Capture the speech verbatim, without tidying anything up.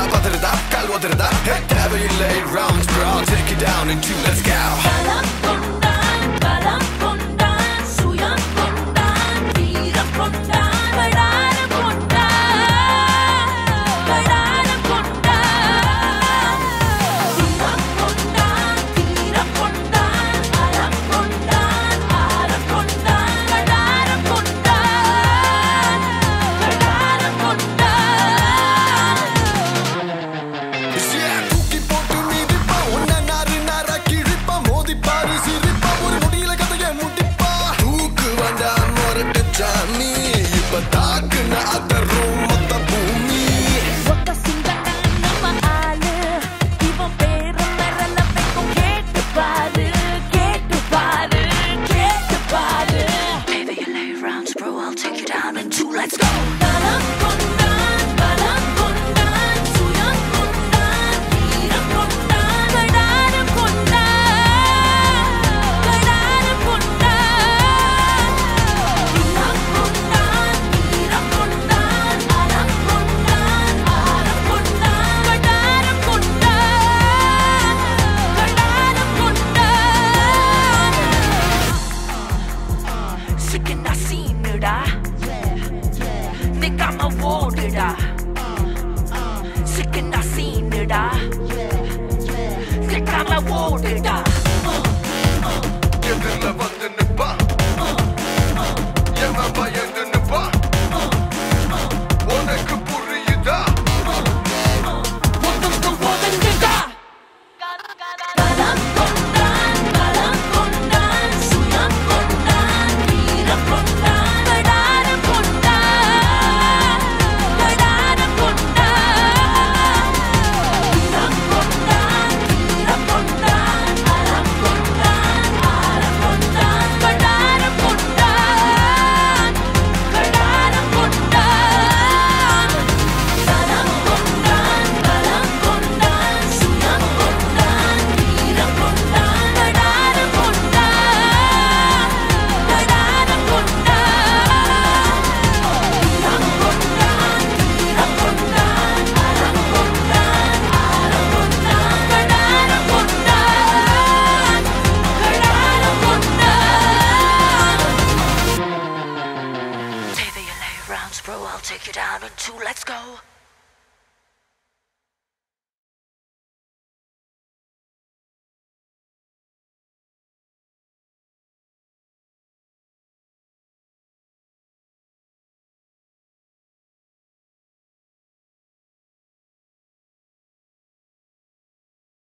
பதறதா கால் உதறதா தேவையில்லை rounds bro I'll take you down in two let's go பலம் கொண்டான் பலம் கொண்டான் சுயம் கொண்டான் வீரம் கொண்டான் வடாரம் கொண்டான் வடாரம் கொண்டான் வீரம் கொண்டான் வீரம் கொண்டான் அறம் கொண்டான் ஆரம் கொண்டான் வடாரம் கொண்டான் வடாரம் கொண்டான் Yeah தூக்கி போட்டு மீதிப்பா உன்ன நாறு நாரா கிழிப்பா மோதிப்பாரு சிரிப்பா ஒரு முடியல கதைய முடிப்பா தூக்கு வந்தான் முரட்டு சாமி இப்ப தாக்குன அதரும் மொத்த பூமி ஒத்த சிங்கத்தான் நம்ம ஆளு இவன் பேரு மெரல வைக்கும் கேட்டு பாரு கேட்டு பாரு கேட்டு பாரு தேவையில்லை rounds bro I'll take you down in two let's go பலம் கொண்டான் பலம் கொண்டான் சுயம் கொண்டான் வீரம் கொண்டான் வடாரம் கொண்டான் வடாரம் கொண்டான் வீரம் கொண்டான் வீரம் கொண்டான் அறம் கொண்டான் ஆரம் கொண்டான் வடாரம் கொண்டான் வடாரம் கொண்டான் சிக்கனா சீனுடா நிக்காம ஓடுடா சிக்கனா சீனுடா நிக்காம ஓடுடா எதிரில வந்து நிப்பா எவன் பயந்து நிப்பா உனக்கு புரியுதா ஒதுங்கு ஒதுங்குடா பலம் கொண்டான் பலம் கொண்டான் சுயம் கொண்டான் வீரம் கொண்டான் வடாரம் கொண்டான் வடாரம் கொண்டான் வீரம் கொண்டான் வீரம் கொண்டான் அறம் கொண்டான் ஆரம் கொண்டான் வடாரம் கொண்டான் வடாரம் கொண்டான் பலம் கொண்டான் பலம் கொண்டான் சுயம் கொண்டான் வீரம் கொண்டான் வடாரம் கொண்டான் வடாரம் கொண்டான் வீரம் கொண்டான் வீரம் கொண்டான் அறம் கொண்டான் ஆரம் கொண்டான் வடாரம் கொண்டான் வடாரம் கொண்டான் தேவையில்லை rounds bro I'll take you down in two let's